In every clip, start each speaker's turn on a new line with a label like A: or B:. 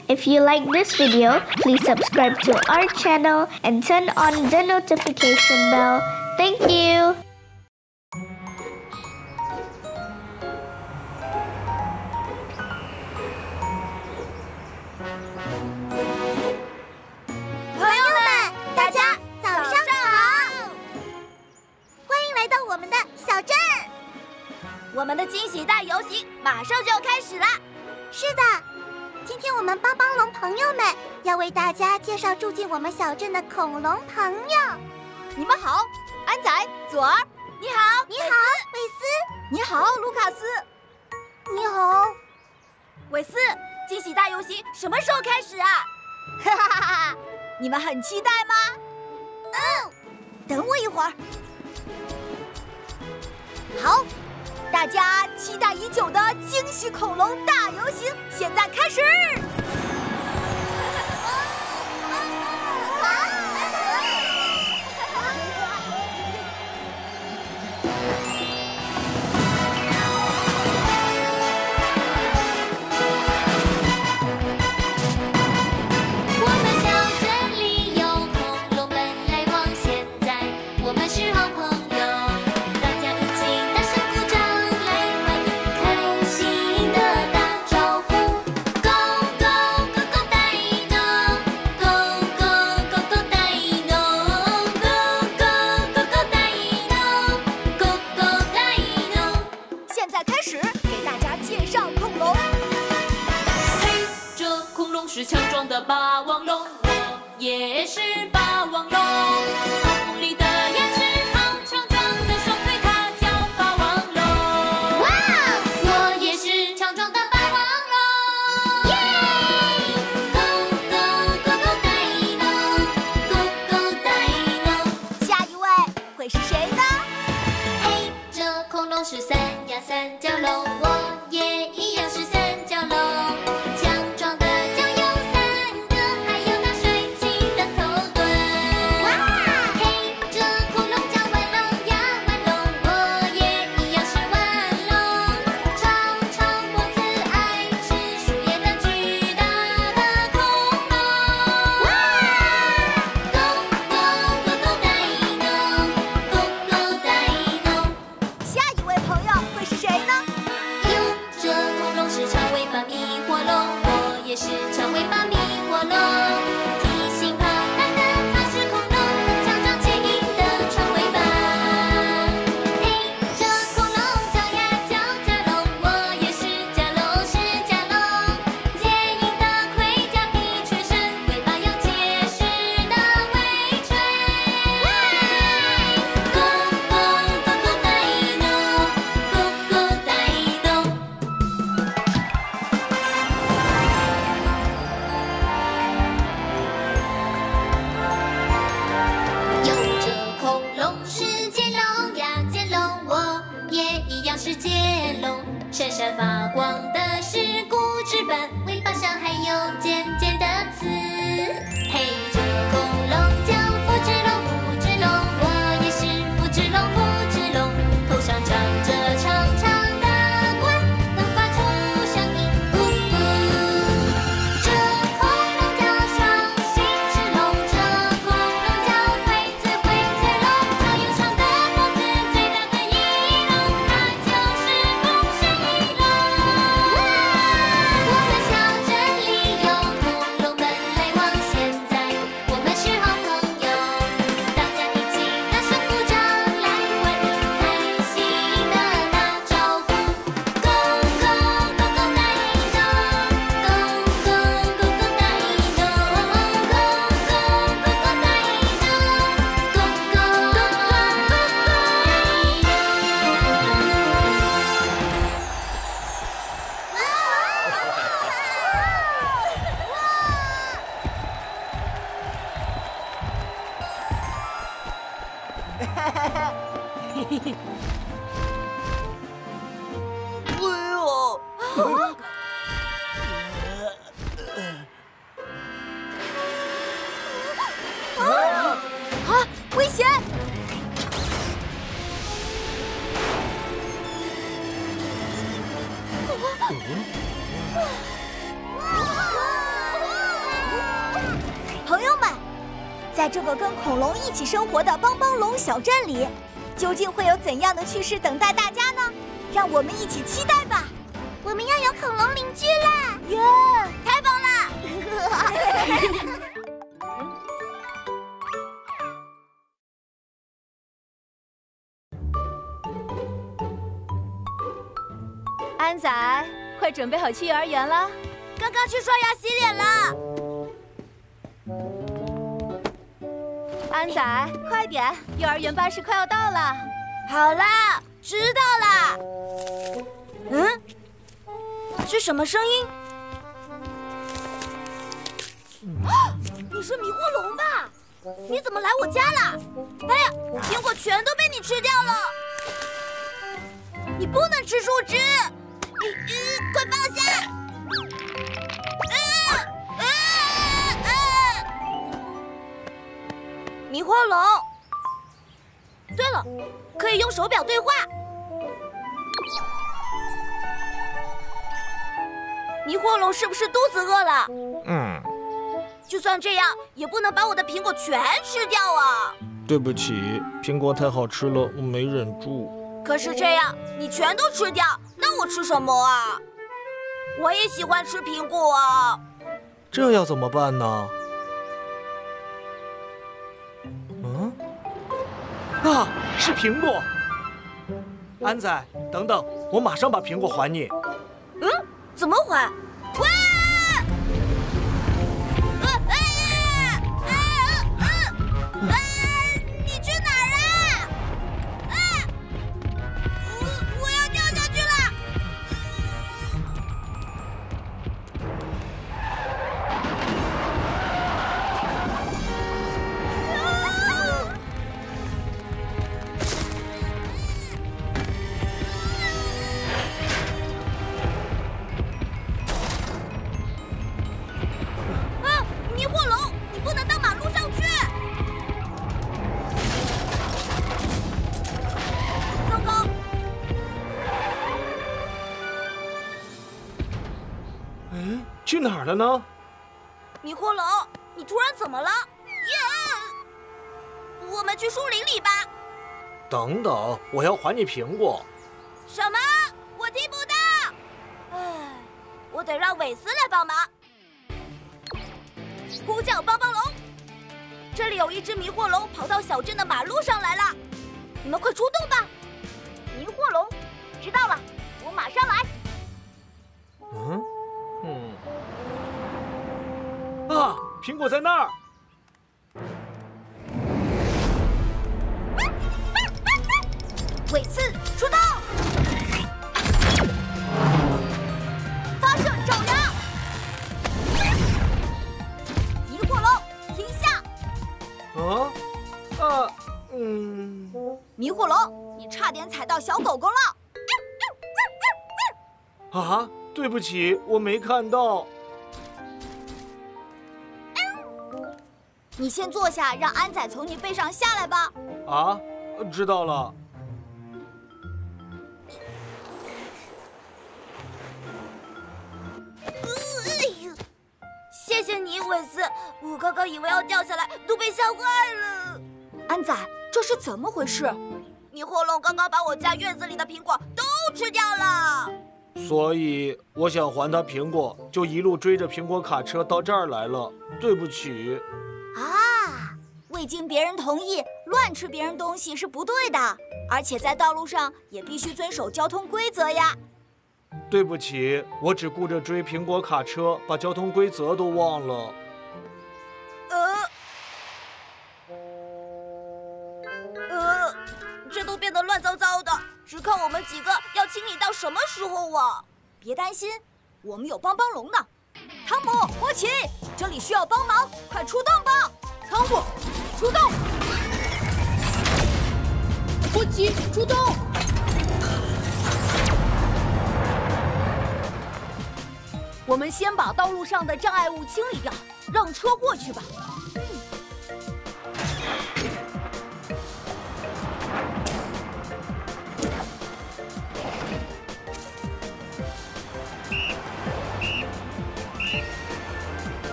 A: If you like this video, please subscribe to our channel and turn on the notification bell. Thank you!
B: 朋友们，大家早上好！欢迎来到我们的小镇。我们的惊喜大游行马上就要开始啦！是的，今天我们帮帮龙朋友们要为大家介绍住进我们小镇的恐龙朋友。你们好，安仔、左儿，你好，你好，韦斯，你好，卢卡斯，你好，韦斯。惊喜大游行什么时候开始啊？哈哈哈哈！你们很期待吗？等我一会儿。好，大家期待已久的惊喜恐龙大游行现在开始。
C: 是强壮的霸王龙，我也是霸王龙。暴风里的牙齿好，强壮的双腿，它叫霸王龙。哇！我也是强壮的霸王龙。耶 ！Go go go go 大龙 ，Go go 大龙。
B: 下一位会是谁呢？
C: 嘿，这恐龙是三角龙，我也一样是三角龙。 也是长尾巴迷火龙，体型庞大的它是恐龙，强壮坚硬的长尾巴。嘿，这恐龙叫呀叫甲龙，我也是甲龙，坚硬的盔甲披全身，尾巴有结实的尾椎。Go go go go 大龙 ，Go go 大龙。 是剑龙，闪闪发光的是骨质板，尾巴上还有尖尖的刺。嘿，这恐龙叫复制龙，我也是复制龙，头上长着长长的冠，能发出声音咕咕。这恐龙叫双形翅龙，这恐龙叫灰嘴龙，它有长的脖子，最大的翼龙。 我们小镇里有恐龙们来往，现在我们是好朋友，大家一起大声鼓掌来为你开心的打招呼。Go go go go 大龙 ，Go go go go 大龙 ，Go go go go go 大龙 ，Go go go go危险！
B: 在这个跟恐龙一起生活的帮帮龙小镇里，究竟会有怎样的趣事等待大家呢？让我们一起期待吧！
A: 我们要有恐龙邻居啦！
B: 耶，
A: 太棒了！
B: 安仔，快准备好去幼儿园了。
A: 刚刚去刷牙洗脸了。
B: 安仔，快点，幼儿园巴士快要到了。
A: 好啦，知道啦。嗯，是什么声音？你是迷惑龙吧？你怎么来我家啦？哎呀，苹果全都被你吃掉了！你不能吃树枝！快放下！迷惑龙。对了，可以用手表对话。迷惑龙是不是肚子饿了？就算这样，也不能把我的苹果全吃掉啊！
D: 对不起，苹果太好吃了，我没忍住。
A: 可是这样，你全都吃掉，那我吃什么啊？我也喜欢吃苹果啊。
D: 这要怎么办呢？啊，是苹果！安仔，等等，我马上把苹果还你。
A: 怎么还？哇！你去哪儿啊？我要掉下去了！迷惑龙，你不能到马路上去！糟糕！
D: 去哪儿了呢？
A: 迷惑龙，你突然怎么了？我们去树林里吧。
D: 等等，我要还你苹果。
A: 什么？我听不到。唉，我得让韦斯来帮忙。呼叫帮帮龙！这里有一只迷惑龙跑到小镇的马路上来了，你们快出动吧！迷惑龙，知道了，我马上来。
D: 啊，苹果在那儿！
B: 韦斯出动，发射爪牙！迷惑龙停下！迷惑龙，你差点踩到小狗狗了！
D: 啊，对不起，我没看到。
B: 你先坐下，让安仔从你背上下来吧。
D: 啊，知道了。
A: 谢谢你，韦斯，我刚刚以为要掉下来，都被吓坏了。
B: 安仔，这是怎么回事？
A: 迷惑龙刚刚把我家院子里的苹果都吃掉了。
D: 所以我想还他苹果，就一路追着苹果卡车到这儿来了。对不起。
B: 啊，未经别人同意乱吃别人东西是不对的，而且在道路上也必须遵守交通规则呀。
D: 对不起，我只顾着追苹果卡车，把交通规则都忘了。
A: 这都变得乱糟糟的，只靠我们几个要清理到什么时候啊？
B: 别担心，我们有帮帮龙呢。汤姆、波奇，这里需要帮忙，快出动吧！汤姆，出动！波奇，出动！我们先把道路上的障碍物清理掉，让车过去吧。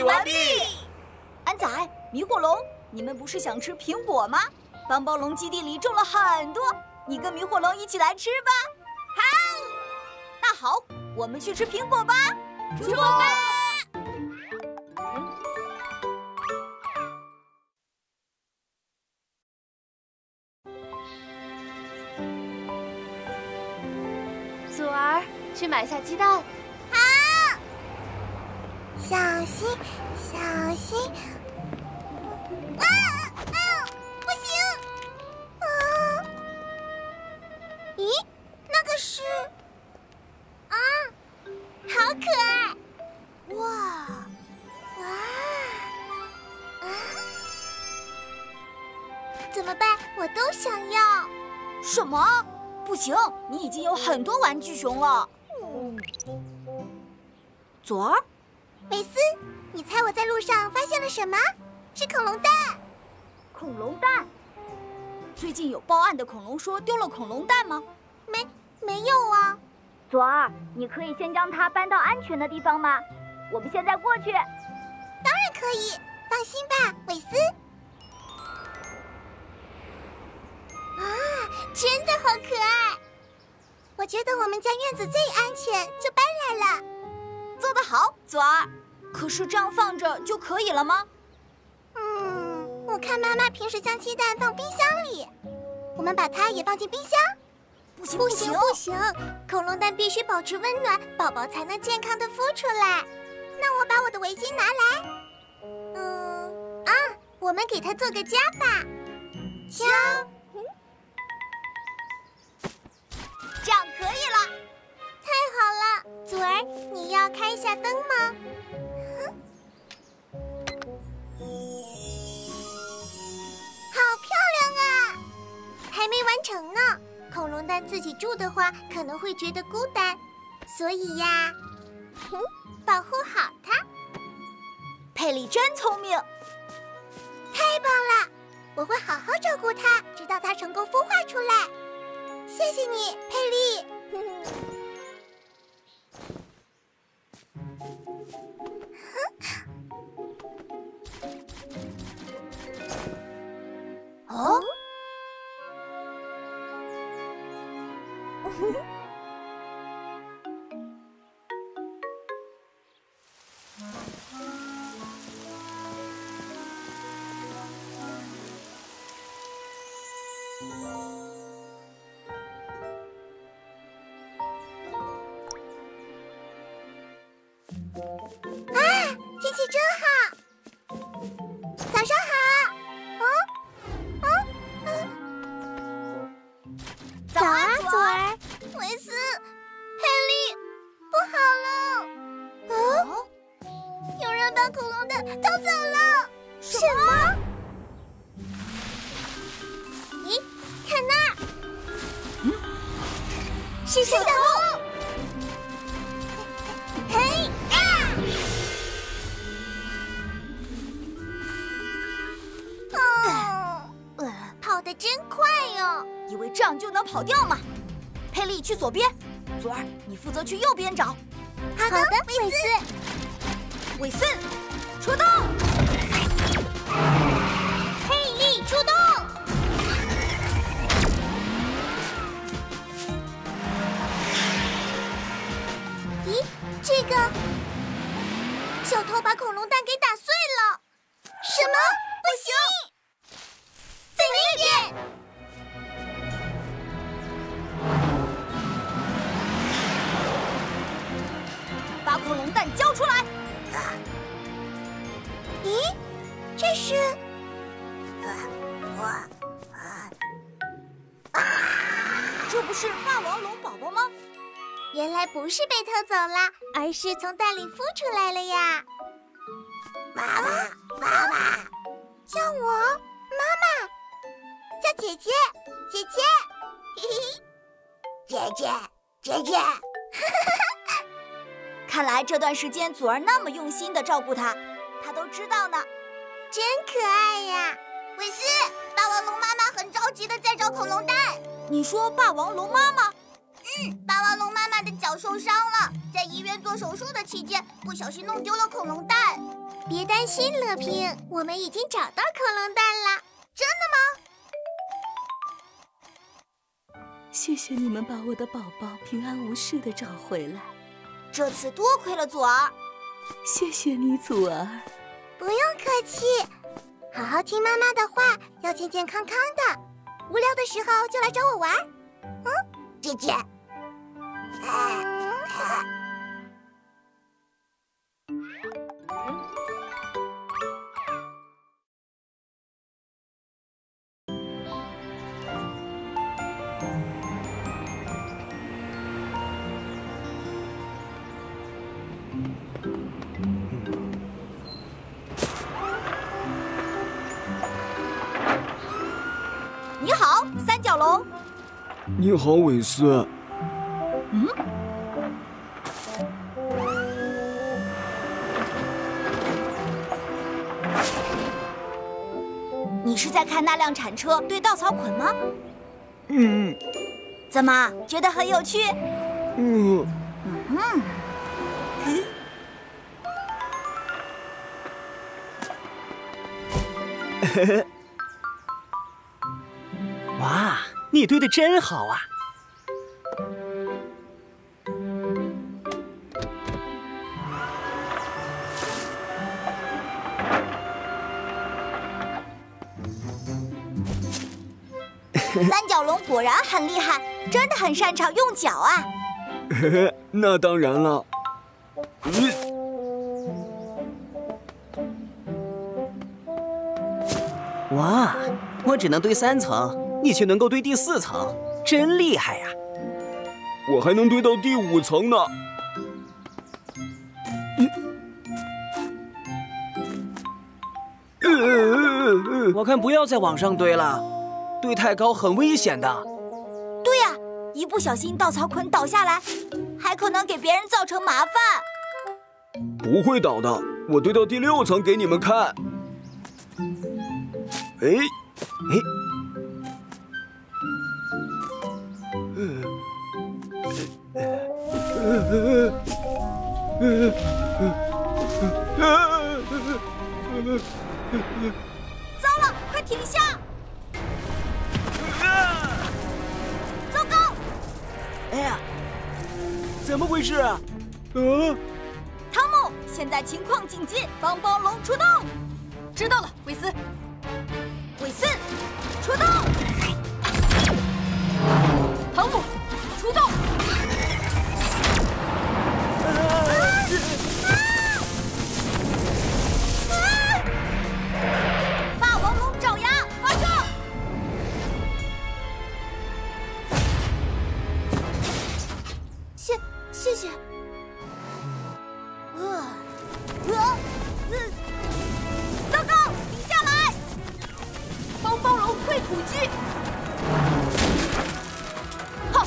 A: 理完毕。
E: 安仔、迷惑龙，你们不是想吃苹果吗？帮帮龙基地里种了很多，你跟迷惑龙一起来吃吧。好，那好，我们去吃苹果吧。
A: 出发！
F: 祖儿，去买下鸡蛋。
B: 好，小心，小心！不行！咦，那个是？啊，好可爱！哇！怎么办？我都想要。
E: 什么？不行，你已经有很多玩具熊了。左儿，
B: 美斯，你猜我在路上发现了什么？是恐龙蛋。
E: 恐龙蛋？最近有报案的恐龙说丢了恐龙蛋吗？
B: 没有啊。
A: 左儿，你可以先将它搬到安全的地方吗？我们现在过去。
B: 当然可以，放心吧，韦斯。真的好可爱！我觉得我们家院子最安全，就搬来了。
E: 做得好，左儿。可是这样放着就可以了吗？
B: 我看妈妈平时将鸡蛋放冰箱里，我们把它也放进冰箱。
E: 不行
B: 不行！恐龙蛋必须保持温暖，宝宝才能健康的孵出来。那我把我的围巾拿来。我们给它做个家吧。家。
E: 这样可以了。
B: 太好了，祖儿，你要开一下灯吗？好漂亮啊！还没完成呢。恐龙蛋自己住的话，可能会觉得孤单，所以呀，保护好它。
E: 佩里真聪明。
B: 太棒了！我会好好照顾它，直到它成功孵化出来。谢谢你，佩丽。哦。天气真好，早上好。早啊，左儿，维斯，佩丽，不好了！有人把恐龙蛋偷走了！什么？咦，看那儿，是小偷！嘿！跑得真快哟！
E: 以为这样就能跑掉吗？佩丽去左边，左儿你负责去右边找。
B: 好的，韦斯。
E: 韦斯，出动！
B: 佩丽出动！咦，这个小偷把恐龙蛋给打碎了！什么？不行！在那边！
E: 把恐龙蛋交出来！
B: 咦，这是？
E: 这不是霸王龙宝宝吗？
B: 原来不是被偷走了，而是从蛋里孵出来了呀！妈妈，叫我妈妈，叫姐姐，姐姐，嘿嘿，姐姐，
E: 看来这段时间祖儿那么用心地照顾他，他都知道呢。
B: 真可爱呀！韦斯，霸王龙妈妈很着急的在找恐龙蛋。
E: 你说霸王龙妈妈？
B: 霸王龙妈妈的脚受伤了，在医院做手术的期间不小心弄丢了恐龙蛋。 别担心，乐平，我们已经找到恐龙蛋了。真的吗？
G: 谢谢你们把我的宝宝平安无事地找回来。
A: 这次多亏了祖儿。
G: 谢谢你，祖儿。
B: 不用客气，好好听妈妈的话，要健健康康的。无聊的时候就来找我玩。姐姐。
E: 你好，三角龙。
H: 你好，韦斯。
E: 你是在看那辆铲车堆稻草捆吗？怎么觉得很有趣？
I: 哇，你堆得真好啊！
E: 三角龙果然很厉害，真的很擅长用脚啊！
H: 那当然了。
I: 哇，我只能堆3层，你却能够堆第4层，真厉害呀！
H: 我还能堆到第5层呢。
I: 我看不要再往上堆了，堆太高很危险的。
E: 对呀，一不小心稻草捆倒下来，还可能给别人造成麻烦。
H: 不会倒的，我堆到第6层给你们看。
E: 糟了，快停下！糟糕！
I: 哎呀，怎么回事啊？
E: 汤姆，现在情况紧急，帮帮龙出动！知道了，韦斯。韦斯，出动！汤姆，出动！霸王龙爪牙发射！
B: 谢谢。
E: 糟糕，停下来！帮帮龙会土击！好，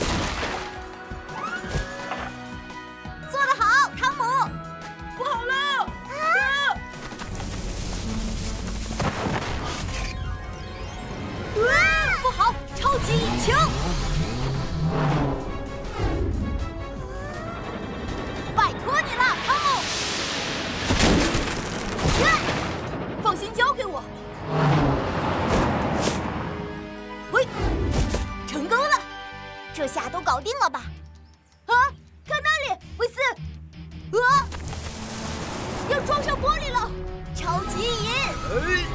E: 做得好，汤姆！不好了！不好，超级引擎！拜托你了，汤姆！放心，交给我。喂，成功了，这下都搞定了吧？啊，看那里，韦斯！要撞上玻璃了，超级引！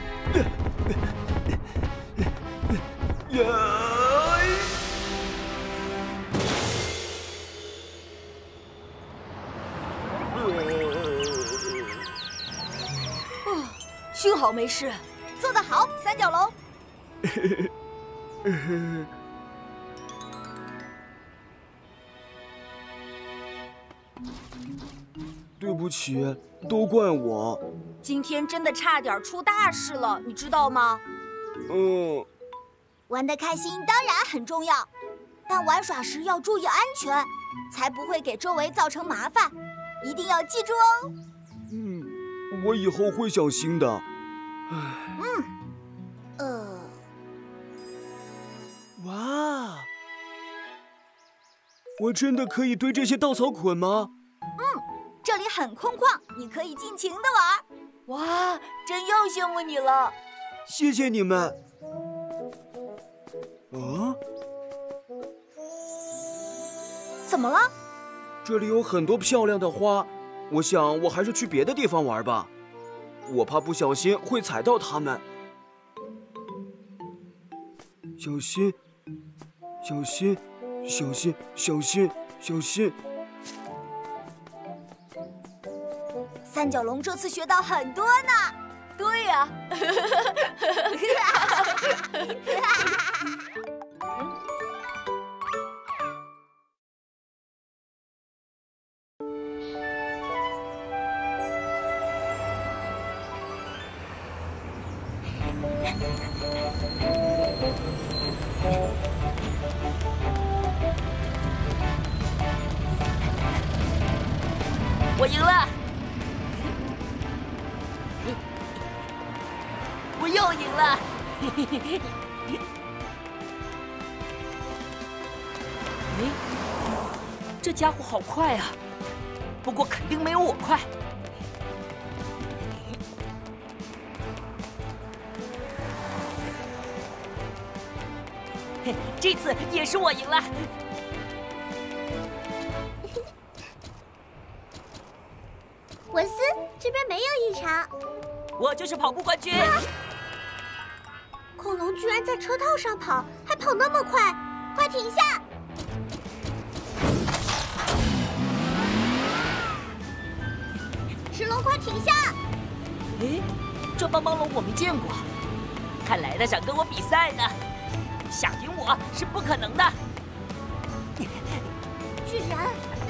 E: 幸好没事，做得好，三角龙。
H: 对不起，都怪我。
E: 今天真的差点出大事了，你知道吗？玩得开心当然很重要，但玩耍时要注意安全，才不会给周围造成麻烦。一定要记住哦。
H: 我以后会小心的。哇！我真的可以堆这些稻草捆吗？
E: 这里很空旷，你可以尽情的玩。
J: 哇，真要羡慕你了！
H: 谢谢你们。
E: 怎么了？
H: 这里有很多漂亮的花，我想我还是去别的地方玩吧，我怕不小心会踩到它们。小心，小心，小心，小心，小心！
E: 三角龙这次学到很多呢。
J: 对呀。我赢了！我又赢了！这家伙好快啊！不过肯定没有我快。这次也是我赢了。
B: 文斯，这边没有异常。
J: 我就是跑步冠军。
B: 恐龙居然在车道上跑，还跑那么快！快停下！石龙，快停下！
J: 诶，这帮龙我没见过，看来他想跟我比赛呢。想赢我是不可能的。
B: 居然！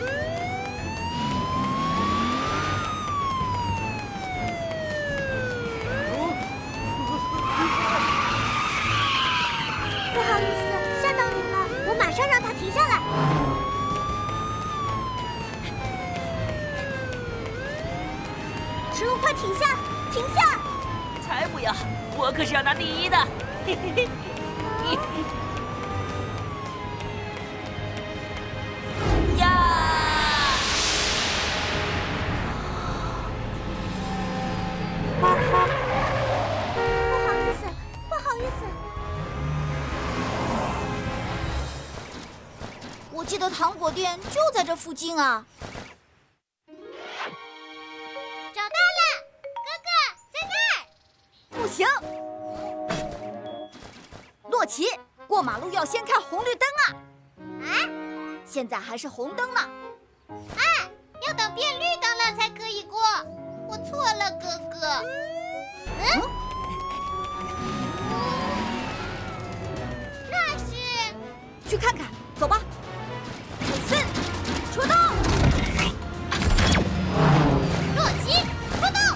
B: 不好意思，吓到你了，我马上让他停下来。石龙，快停下！停下！
J: 才不要！我可是要拿第一的。嘿嘿嘿。呀！
B: 不好意思，不好意思。
A: 我记得糖果店就在这附近啊。
B: 找到了，哥哥在那儿。
E: 不行，洛奇，过马路要先看红绿灯啊！
B: 啊？
E: 现在还是红灯呢。
B: 啊，要等变绿灯了才可以过。我错了，哥哥。那是……
E: 去看看，走吧。4，出动！
B: 洛奇，出动！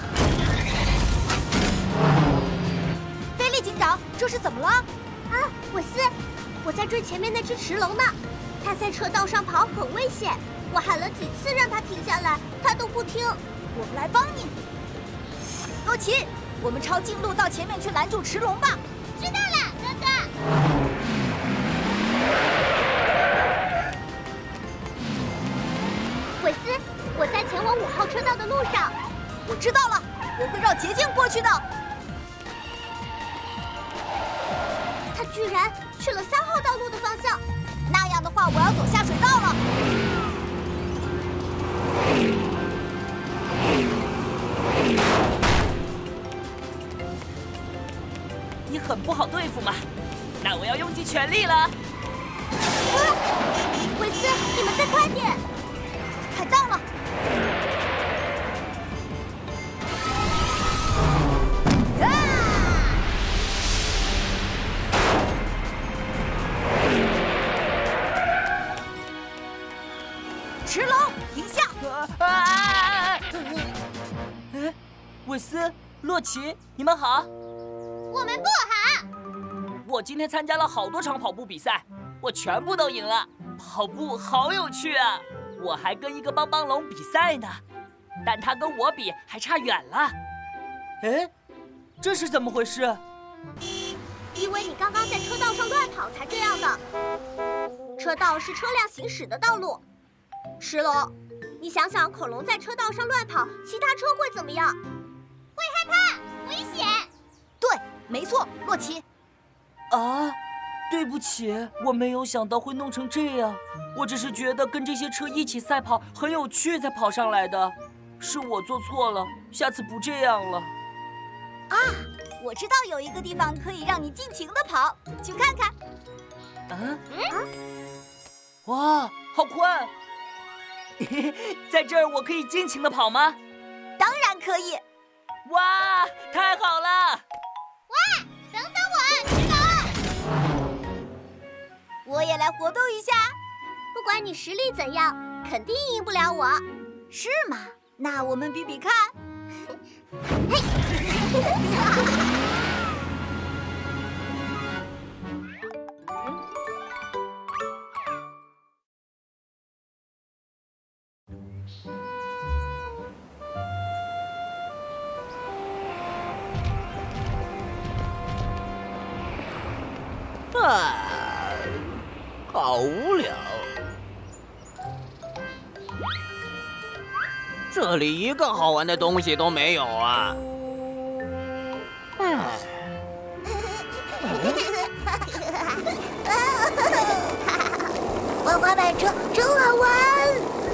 E: 菲利警长，这是怎么了？
B: 啊，韦斯，我在追前面那只驰龙呢。它在车道上跑很危险，我喊了几次让它停下来，它都不听。
E: 我们来帮你。洛奇，我们抄近路到前面去拦住驰龙吧。
B: 知道了，哥哥。韦斯，我在前往5号车道的路上。
E: 我知道了，我会绕捷径过去的。
B: 他居然去了3号道路的方向，
E: 那样的话，我要走下水道了。
J: 你很不好对付嘛，那我要用尽全力了。
B: 啊！韦斯，你们再快点！
E: 看到了。驰龙，停下！
J: 韦斯、洛奇，你们好。
B: 我们不好。
J: 我今天参加了好多场跑步比赛，我全部都赢了。跑步好有趣啊！我还跟一个帮龙比赛呢，但他跟我比还差远了。哎，这是怎么回事？
B: 因为你刚刚在车道上乱跑才这样的。车道是车辆行驶的道路。驰龙， 你想想，恐龙在车道上乱跑，其他车会怎么样？会害怕，危险。
E: 对，没错，洛奇。
J: 啊，对不起，我没有想到会弄成这样。我只是觉得跟这些车一起赛跑很有趣，才跑上来的。是我做错了，下次不这样了。
E: 啊，我知道有一个地方可以让你尽情的跑，去看看。
J: 哇，好宽！在这儿我可以尽情的跑吗？
E: 当然可以。
J: 哇，太好了！
B: 哇，等等我，石头！
E: 我也来活动一下。
B: 不管你实力怎样，肯定赢不了我。
E: 是吗？那我们比比看。
B: 嘿！
I: 好无聊。这里一个好玩的东西都没有啊！
B: 玩滑板车真好玩。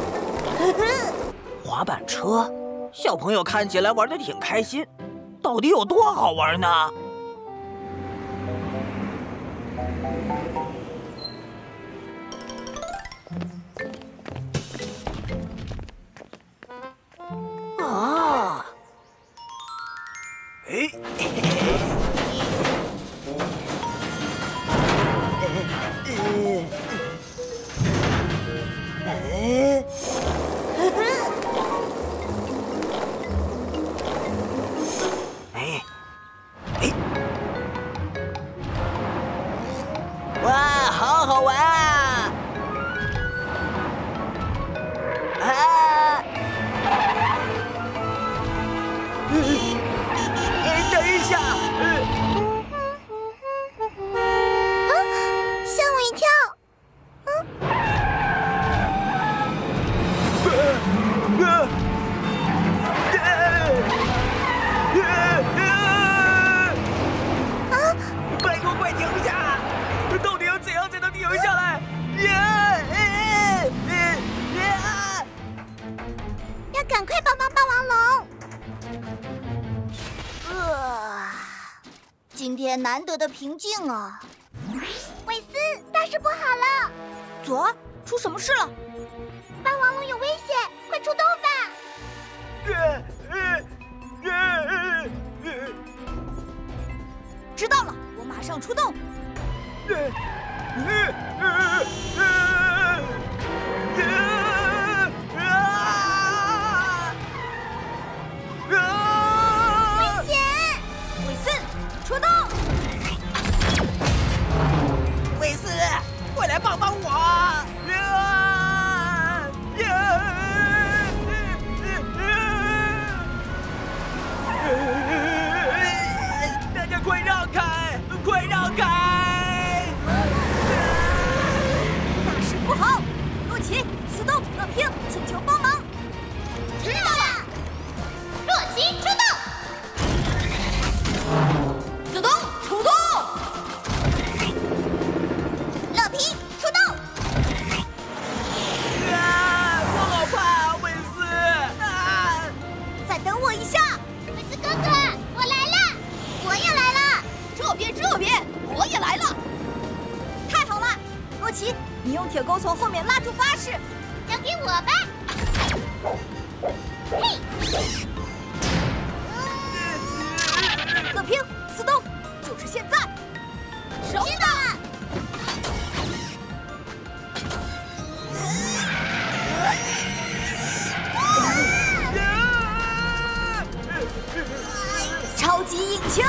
I: 滑板车，小朋友看起来玩得挺开心，到底有多好玩呢？啊！哇，好好玩啊！等一下，
B: 吓我一跳。
I: 拜托，快停下！到底要怎样才能停下来？
B: 要赶快帮帮霸王龙！
E: 今天难得的平静啊！
B: 韦斯，大事不好了！
E: 左儿，出什么事了？
B: 霸王龙有危险，快出动吧！
E: 知道了，我马上出动。
B: 危险！
E: 韦斯，出动！
I: 韦斯，快来帮帮我！大家快让开！快让开！
E: 大事不好！洛奇、斯东、乐平，请求帮忙！
B: 知道了。洛奇出动，
E: 斯东出动，
B: 乐平出动。
I: 我好怕，韦斯！
E: 再等我一下。
B: 韦斯哥哥，我来了，我也来了。
E: 这边，我也来了。太好了，洛奇，你用铁钩从后面拉住巴士，
B: 交给我吧。嘿！
E: 乐平、斯东，就是现在！
B: 知道了。
E: 超级引擎！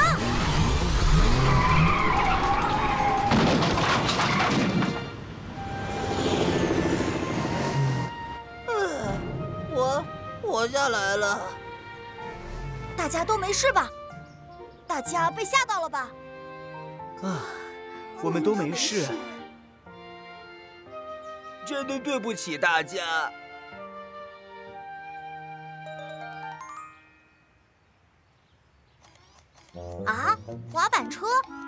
I: 我活下来了。
E: 大家都没事吧？大家被吓到了吧？
H: 我们都没事。
I: 真的对不起大家。
B: 啊，滑板车？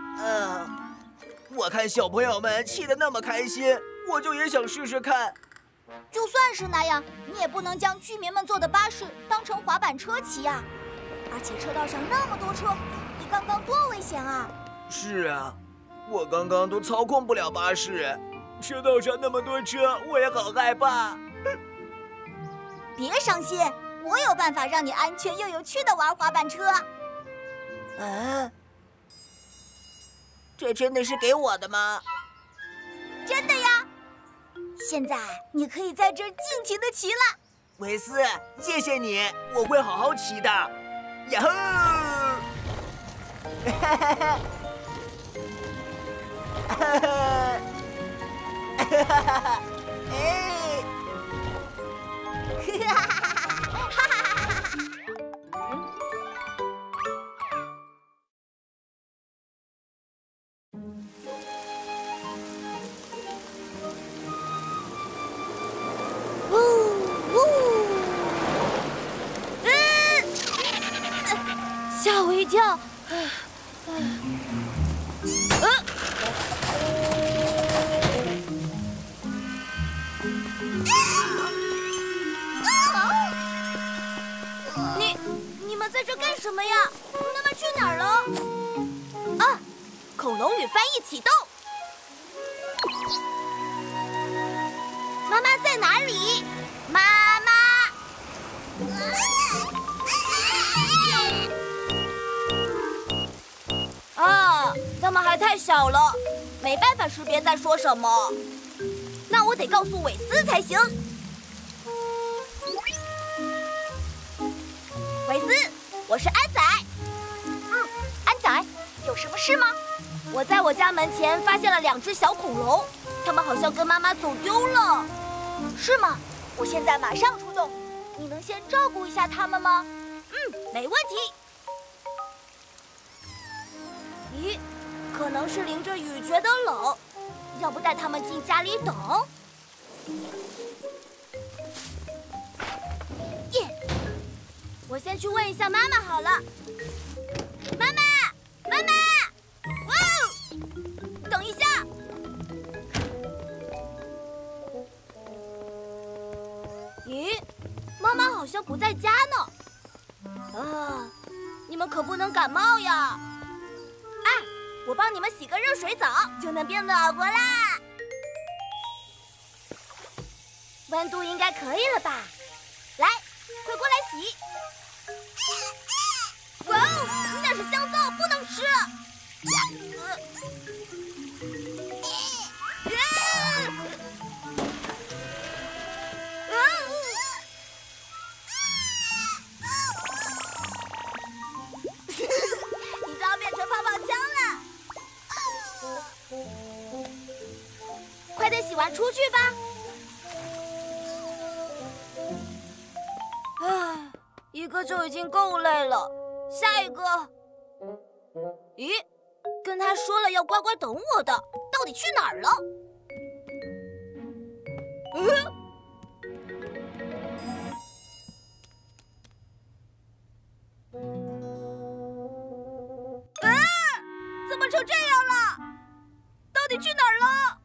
H: 我看小朋友们骑得那么开心，我就也想试试看。
E: 就算是那样，你也不能将居民们坐的巴士当成滑板车骑呀！而且车道上那么多车，你刚刚多危险啊！
H: 是啊，我刚刚都操控不了巴士，车道上那么多车，我也好害怕。
E: 别伤心，我有办法让你安全又有趣的玩滑板车。
H: 这真的是给我的吗？
E: 真的呀！现在你可以在这儿尽情的骑了。
H: 维斯，谢谢你，我会好好骑的。呀吼！哈哈哈！哈哈哈！哈哈哈！哎！
E: 哈哈哈！
A: 吓我一跳！你们在这干什么呀？妈妈去哪儿了？啊！恐龙语翻译启动。妈妈在哪里？妈妈。啊，它们还太小了，没办法识别在说什么。那我得告诉韦斯才行。韦斯，我是安仔。
E: 安仔，有什么事吗？
A: 我在我家门前发现了2只小恐龙，它们好像跟妈妈走丢了。
E: 是吗？我现在马上出动，你能先照顾一下它们吗？
A: 没问题。咦，可能是淋着雨觉得冷，要不带它们进家里等？耶！我先去问一下妈妈好了。妈妈，妈妈，哇哦！等一下。咦，妈妈好像不在家呢。啊，你们可不能感冒呀！啊，我帮你们洗个热水澡，就能变暖和啦。温度应该可以了吧？来，快过来洗。哇哦，那是香皂，不能吃。你就要变成泡泡枪了。快点洗完出去吧。唉，一个就已经够累了，下一个。咦，跟他说了要乖乖等我的，到底去哪儿了？怎么成这样了？到底去哪儿了？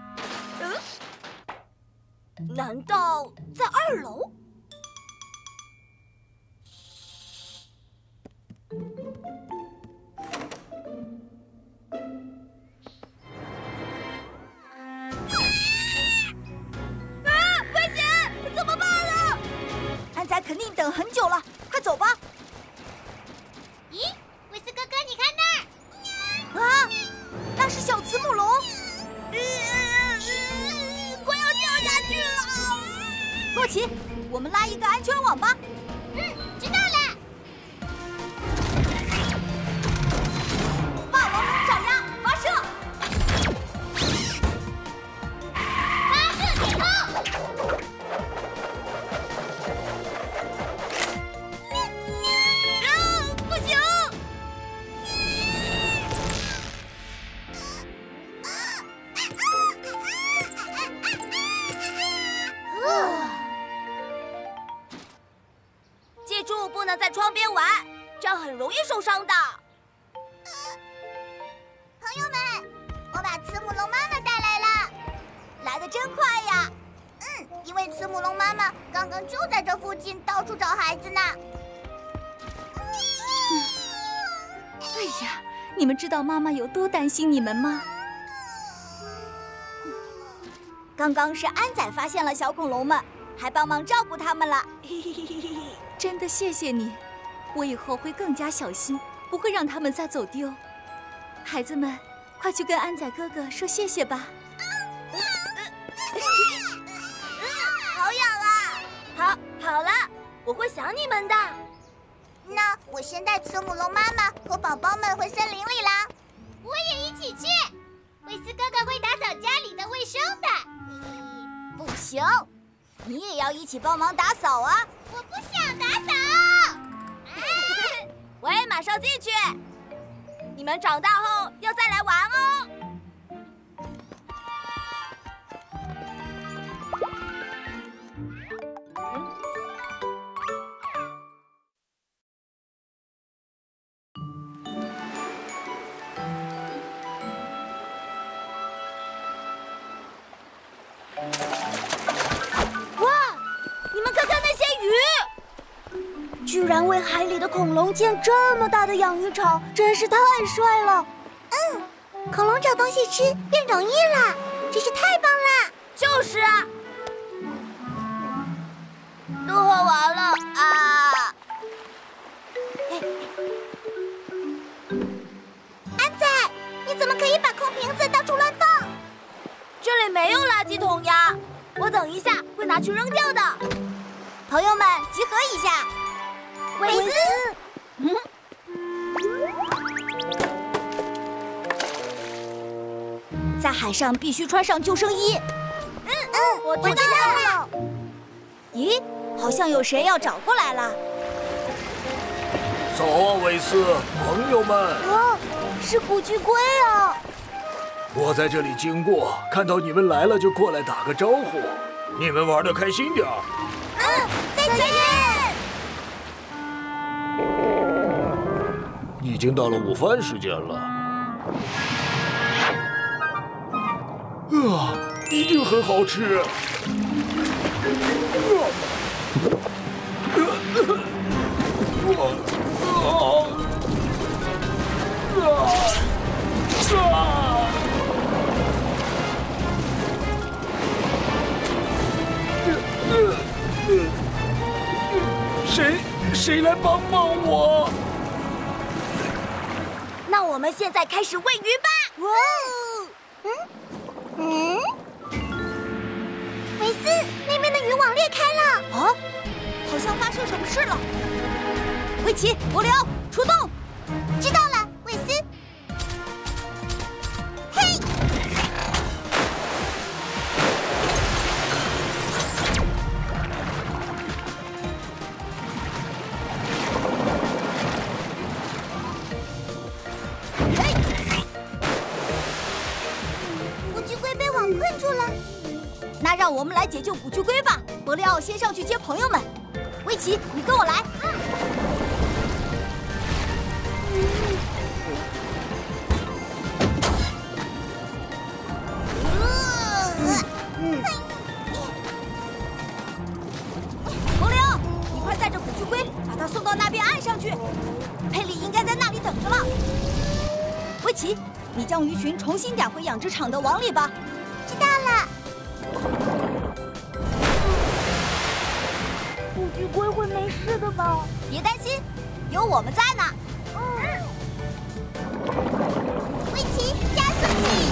A: 难道在2楼？危险！怎么办了？
E: 安仔肯定等很久了，快走吧。
B: 咦，维斯哥哥，你看那儿！
E: 啊，那是小慈母龙，
A: 快要掉下去了！
E: 洛奇，我们拉一个安全网吧。
B: 知道了。
E: 霸王龙爪牙发射！
B: 发射点头！
A: 不行！记住，不能在窗边玩，这样很容易受伤的。
B: 得真快呀！因为慈母龙妈妈刚刚就在这附近到处找孩子呢。
G: 哎呀，你们知道妈妈有多担心你们吗？
E: 刚刚是安仔发现了小恐龙们，还帮忙照顾他们了。
G: 真的谢谢你，我以后会更加小心，不会让他们再走丢。孩子们，快去跟安仔哥哥说谢谢吧。
A: 好痒啊！好了，我会想你们的。
B: 那我先带慈母龙妈妈和宝宝们回森林里啦。
C: 我也一起去。维斯哥哥会打扫家里的卫生的。
E: 不行，你也要一起帮忙打扫啊！
C: 我不想打扫。
A: 我也马上进去。你们长大后要再来玩哦。
B: 居然为海里的恐龙建这么大的养鱼场，真是太帅了！恐龙找东西吃变容易了，真是太棒了！
A: 就是啊，都喝完了啊！
B: 安仔，你怎么可以把空瓶子到处乱放？
A: 这里没有垃圾桶呀，我等一下会拿去扔掉的。
E: 朋友们，集合一下！
B: 维斯，
E: 在海上必须穿上救生衣。
B: 我知道了。
E: 咦，好像有谁要找过来了。
D: 早啊，维斯，朋友们。
B: 是古巨龟啊！
D: 我在这里经过，看到你们来了就过来打个招呼。你们玩得开心点儿。
B: 再见。
D: 已经到了午饭时间了。一定很好吃。谁来帮帮我？
A: 那我们现在开始喂鱼吧！
B: 维斯，那边的渔网裂开了。
E: 啊，好像发生什么事了。维奇，柏流，出动！
B: 知道了，维斯。嘿！古巨龟被网困住了。
E: 那让我们来解救古巨龟吧。柏利奥先上去接朋友们。维奇，你跟我来。柏利奥，你快载着古巨龟，把它送到那边岸上去。佩里应该在那里等着了。维奇，你将鱼群重新赶回养殖场的网里吧。
B: 知道了。古巨龟会没事的吧？
E: 别担心，有我们在呢。
B: 维奇，加速器！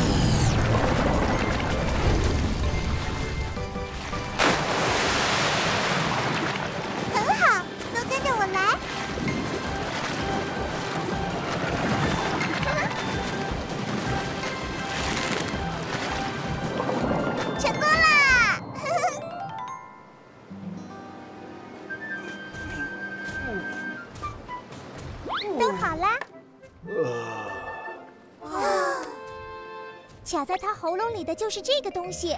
B: 很好，都跟着我来。成功啦！都好啦。卡在它喉咙里的就是这个东西。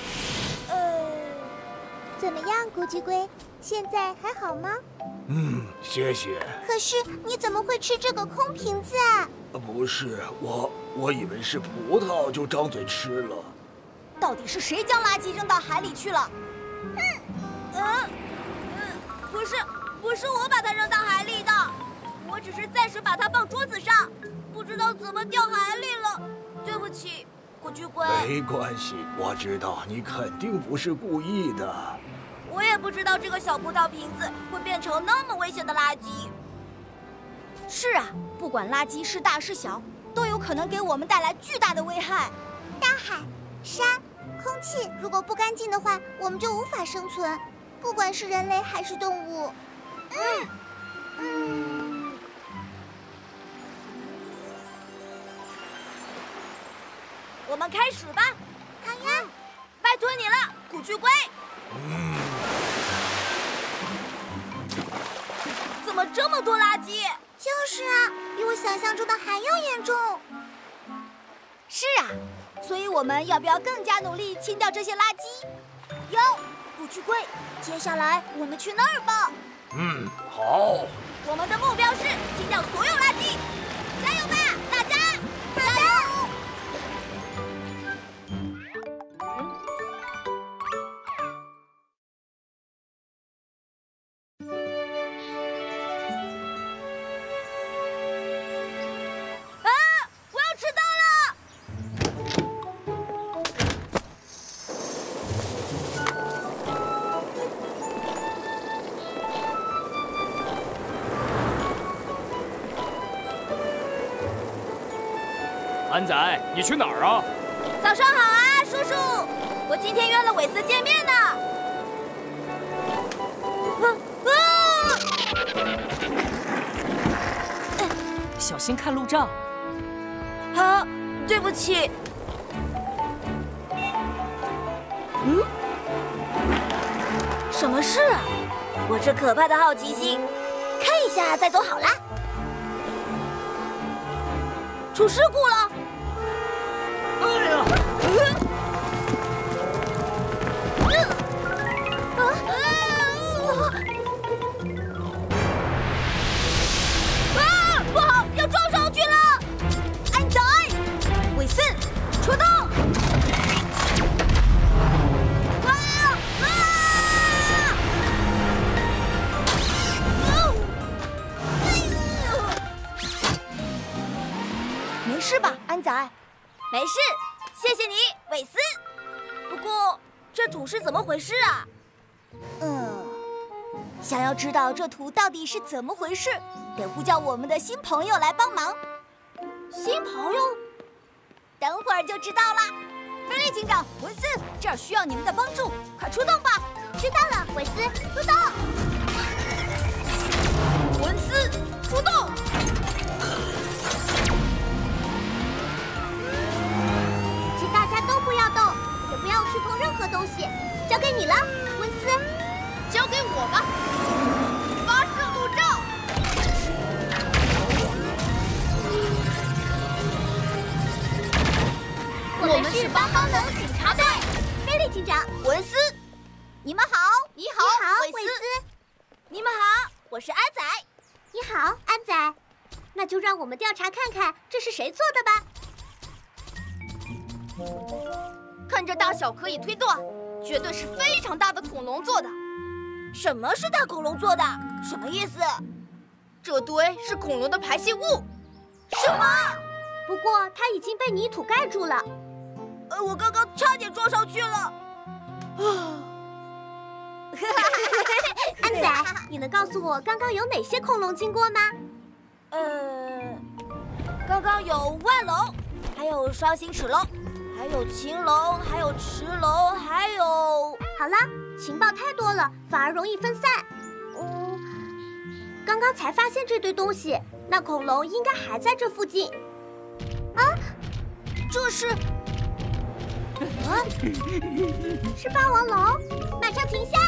B: 怎么样，古巨龟？现在还好吗？
K: 谢谢。
B: 可是你怎么会吃这个空瓶子啊？
K: 不是，我以为是葡萄，就张嘴吃了。
E: 到底是谁将垃圾扔到海里去了？
A: 不是我把它扔到海里的，我只是暂时把它放桌子上，不知道怎么掉海里了，对不起，古巨龟。
K: 没关系，我知道你肯定不是故意的。
A: 我也不知道这个小葡萄瓶子会变成那么危险的垃圾。
E: 是啊，不管垃圾是大是小，都有可能给我们带来巨大的危害。
B: 大海、山、空气如果不干净的话，我们就无法生存，不管是人类还是动物。
A: 我们开始吧。
B: 好呀，
A: 拜托你了，古巨龟。怎么这么多垃圾？
B: 就是啊，比我想象中的还要严重。
E: 是啊，所以我们要不要更加努力清掉这些垃圾？
A: 古巨龟，接下来我们去那儿吧。
K: 好。
A: 我们的目标是清掉所有垃圾，加油吧，大家！加油！我要迟到了！
L: 安仔，你去哪儿啊？
A: 早上好啊，叔叔！我今天约了韦斯见面呢。
J: 小心看路障。
A: 好，对不起。什么事啊？我这可怕的好奇心，看一下再走好啦。出事故了！
J: 哎呀！
A: 不好，要撞上去了！
E: 安仔，韦森，出动！没事吧，安仔？
A: 没事，谢谢你，韦斯。不过这土是怎么回事啊？
E: 想要知道这土到底是怎么回事，得呼叫我们的新朋友来帮忙。
A: 新朋友？
E: 等会儿就知道啦。菲利警长，文斯，这儿需要你们的帮助，快出动吧！
B: 知道了，韦斯，出动。
A: 文斯，出动。
B: 请大家都不要动，也不要触碰任何东西，交给你了，文斯。
A: 交给我吧。发射路障。
B: 我们是帮帮农警察队，菲利警长，
A: 文斯，
E: 你们好。
A: 你好，
B: 韦斯。
A: 你们好，我是安仔。
B: 你好，安仔。那就让我们调查看看这是谁做的
A: 吧。看这大小可以推断，绝对是非常大的恐龙做的。什么是大恐龙做的？什么意思？这堆是恐龙的排泄物。什么？
B: 不过它已经被泥土盖住了。
A: 我刚刚差点撞上去了。
B: 安仔，你能告诉我刚刚有哪些恐龙经过吗？
A: 刚刚有腕龙，还有双形齿龙，还有禽龙，还有驰龙，还有……
B: 好了，情报太多了，反而容易分散。刚刚才发现这堆东西，那恐龙应该还在这附近。啊，
A: 这是……
B: 是霸王龙！马上停下！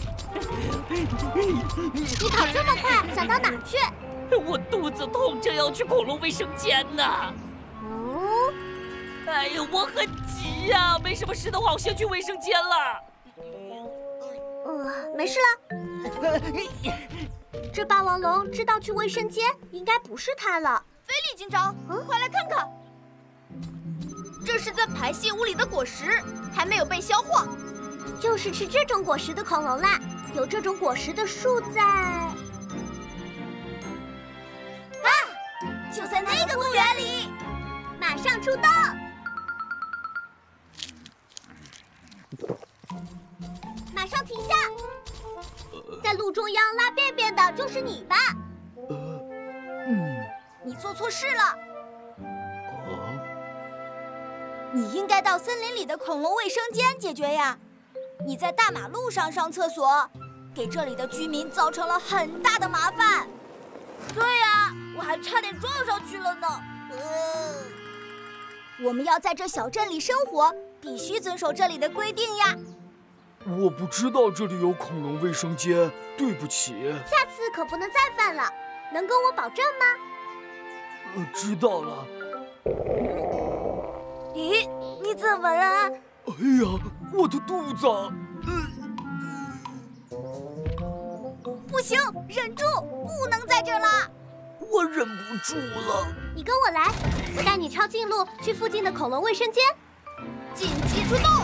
B: 你跑这么快，想到哪儿去？
J: 我肚子痛，正要去恐龙卫生间呢。哎呦，我很急呀！没什么事的话，我先去卫生间了。
B: 没事了。 这霸王龙知道去卫生间，应该不是它了。
A: 菲利警长，快来看看，这是在排泄物里的果实，还没有被消化。
B: 就是吃这种果实的恐龙啦。有这种果实的树在……啊，
A: 就在那个公园里，
B: 马上出动！马上停下！在路中央拉便便的就是你吧？
E: 你做错事了。你应该到森林里的恐龙卫生间解决呀！你在大马路上上厕所，给这里的居民造成了很大的麻烦。
A: 对呀，我还差点撞上去了呢。
E: 我们要在这小镇里生活，必须遵守这里的规定呀。
H: 我不知道这里有恐龙卫生间，对不起。
B: 下次可不能再犯了，能跟我保证吗？
H: 知道了。
A: 咦，你怎么了？
H: 哎呀，我的肚子！
E: 不行，忍住，不能在这儿了。
H: 我忍不住了。
B: 你跟我来，我带你抄近路去附近的恐龙卫生间。
A: 紧急出动！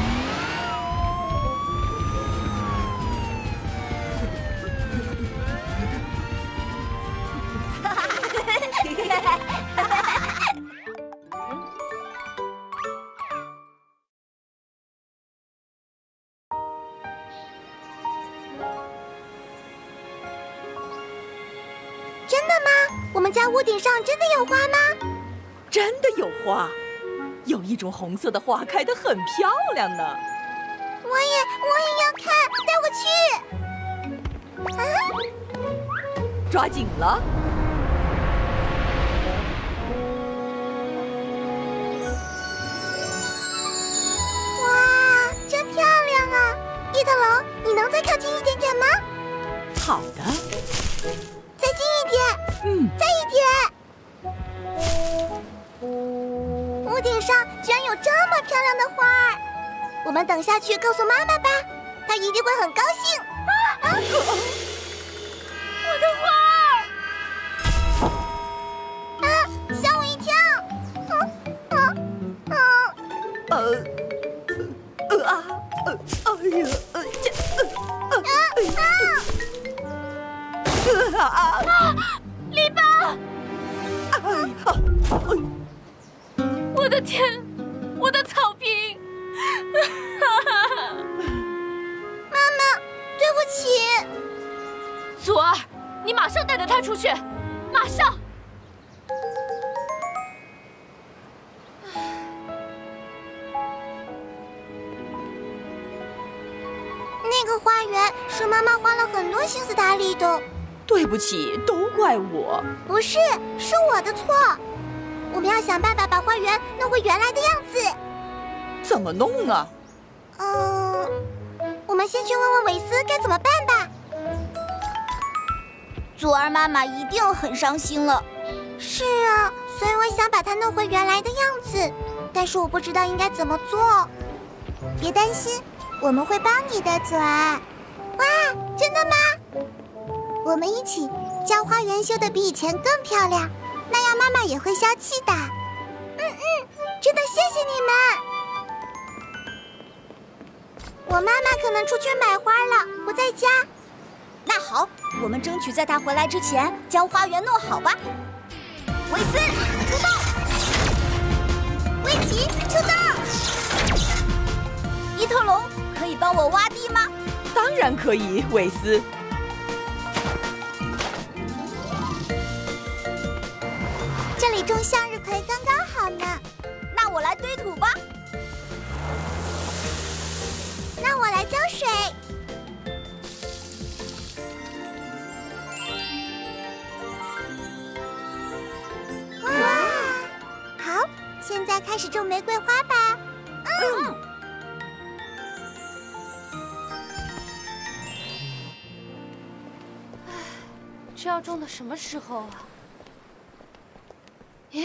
B: 真的吗？我们家屋顶上真的有花吗？
M: 真的有花，有一种红色的花开得很漂亮呢。
B: 我也要看，带我去！啊！
M: 抓紧了！
B: 哇，真漂亮啊！伊特龙，你能再靠近一点点吗？
M: 好的。
B: 再近一点，再一点。屋顶上居然有这么漂亮的花儿，我们等下去告诉妈妈吧，她一定会很高兴。
A: 我的花
B: 儿！啊，吓我一跳！
A: 篱笆！我的天，我的草坪！
B: 妈妈，对不起。
A: 祖儿，你马上带着他出去，马上！
B: 那个花园是妈妈花了很多心思打理的。
M: 对不起，都怪我。
B: 不是，是我的错。我们要想办法把花园弄回原来的样子。
M: 怎么弄啊？
B: 我们先去问问韦斯该怎么办吧。
E: 祖儿妈妈一定很伤心了。
B: 是啊，所以我想把它弄回原来的样子，但是我不知道应该怎么做。别担心，我们会帮你的，祖儿。哇，真的吗？我们一起将花园修得比以前更漂亮，那样妈妈也会消气的。真的谢谢你们。我妈妈可能出去买花了，不在家。
E: 那好，我们争取在她回来之前将花园弄好吧。韦斯，出动！
B: 威奇，出动！
E: 伊特龙，可以帮我挖地吗？
M: 当然可以，韦斯。
B: 这里种向日葵刚刚好呢。
E: 那我来堆土吧。
B: 那我来浇水。哇，好，现在开始种玫瑰花吧。
F: 这要种到什么时候啊？诶，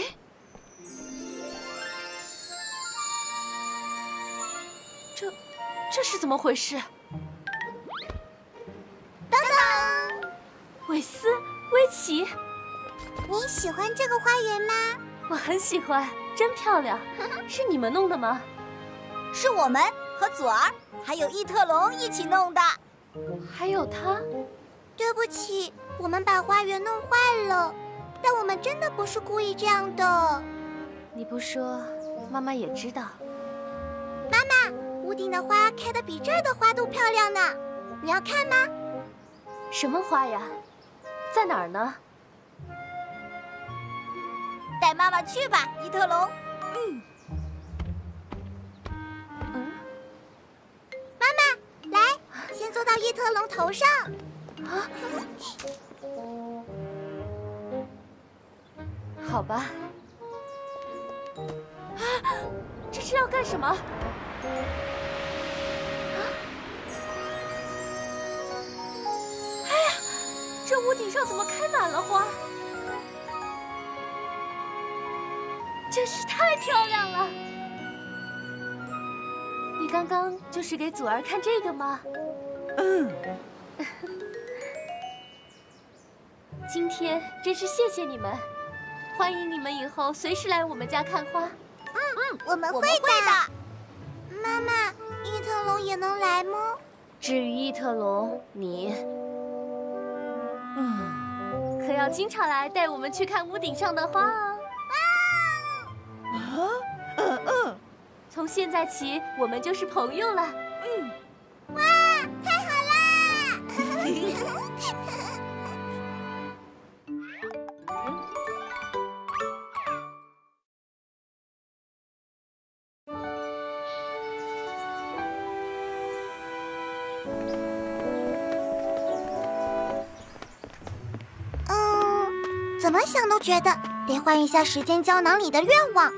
F: 这是怎么回事？
B: 当当！
F: 韦斯、威奇，
B: 你喜欢这个花园吗？
F: 我很喜欢，真漂亮。是你们弄的吗？
E: 是我们和左儿还有异特龙一起弄的。
F: 还有他。
B: 对不起，我们把花园弄坏了，但我们真的不是故意这样的。
F: 你不说，妈妈也知道。
B: 妈妈，屋顶的花开得比这儿的花都漂亮呢，你要看吗？
F: 什么花呀？在哪儿呢？
E: 带妈妈去吧，异特龙。
B: 妈妈，来，先坐到异特龙头上。
F: 啊？好吧。啊！这是要干什么？哎呀，这屋顶上怎么开满了花？真是太漂亮了！你刚刚就是给祖儿看这个吗？今天真是谢谢你们，欢迎你们以后随时来我们家看花。
B: 我们会的。妈妈，异特龙也能来吗？
F: 至于异特龙，你，可要经常来带我们去看屋顶上的花哦。从现在起，我们就是朋友了。
B: 哇，太好啦！怎么想都觉得得换一下时间胶囊里的愿望。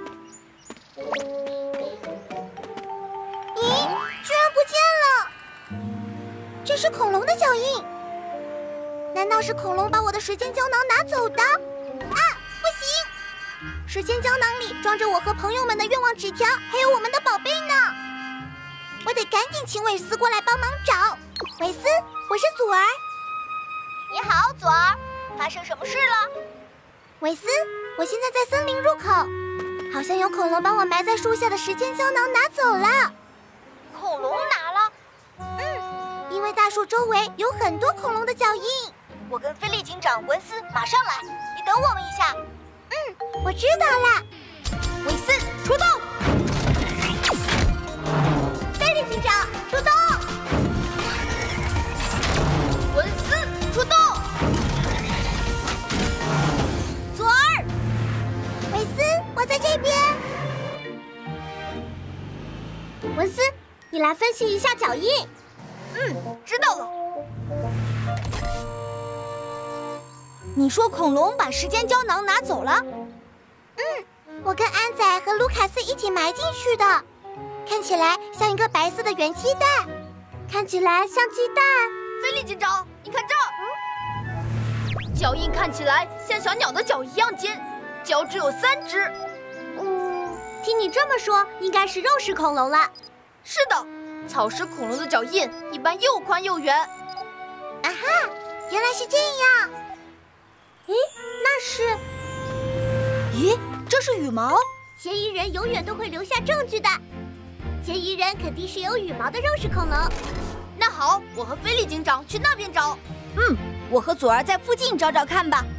B: 咦，居然不见了！这是恐龙的脚印，难道是恐龙把我的时间胶囊拿走的？啊，不行！时间胶囊里装着我和朋友们的愿望纸条，还有我们的宝贝呢。我得赶紧请韦斯过来帮忙找。韦斯，我是祖儿。
A: 你好，祖儿，发生什么事了？
B: 韦斯，我现在在森林入口，好像有恐龙把我埋在树下的时间胶囊拿走了。
A: 恐龙拿了？
B: 因为大树周围有很多恐龙的脚印。
A: 我跟菲利警长、文斯马上来，你等我们一下。
B: 我知道了。
E: 韦斯，出动！
A: 菲利警长，出动！文斯，出动！
B: 左儿，韦斯，我在这边。文斯，你来分析一下脚印。
E: 知道了。你说恐龙把时间胶囊拿走了？
B: 我跟安仔和卢卡斯一起埋进去的，看起来像一个白色的圆鸡蛋，看起来像鸡蛋。
A: 菲利警长，你看这儿，脚印看起来像小鸟的脚一样尖，脚只有3只。
B: 听你这么说，应该是肉食恐龙了。
A: 是的，草食恐龙的脚印一般又宽又圆。
B: 啊哈，原来是这样。咦，那是……
E: 咦，这是羽毛。
B: 嫌疑人永远都会留下证据的。嫌疑人肯定是有羽毛的肉食恐龙。
A: 那好，我和菲利警长去那边找。
E: 我和左儿在附近找找看吧。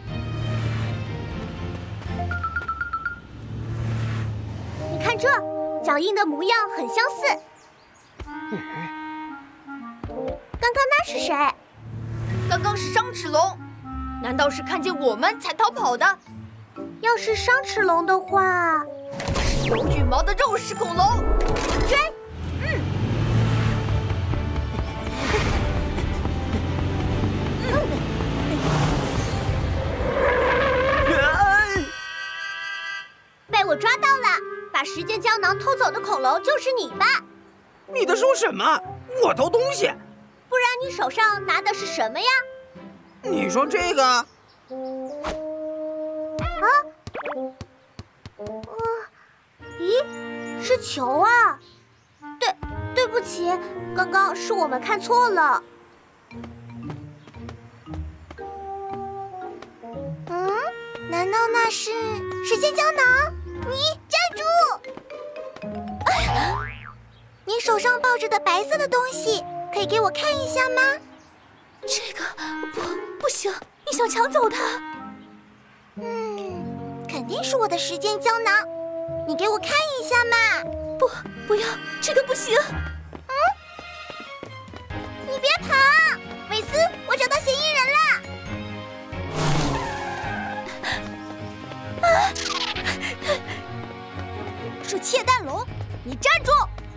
B: 你看这，脚印的模样很相似。刚刚那是谁？
A: 刚刚是伤齿龙，难道是看见我们才逃跑的？
B: 要是伤齿龙的话，
A: 是有羽毛的肉食恐龙。
B: 追！被我抓到了！把时间胶囊偷走的恐龙就是你吧？
H: 你在说什么？我偷东西？
B: 不然你手上拿的是什么呀？
H: 你说这个？
B: 咦，是球啊！对不起，刚刚是我们看错了。 难道那是时间胶囊？你站住！哎呀，你手上抱着的白色的东西，可以给我看一下吗？
G: 这个不行，你想抢走它？
B: 肯定是我的时间胶囊，你给我看一下嘛！
G: 不要，这个不行。
B: 你别跑，韦斯，我找到嫌疑人了。
E: 是窃蛋龙，你站住！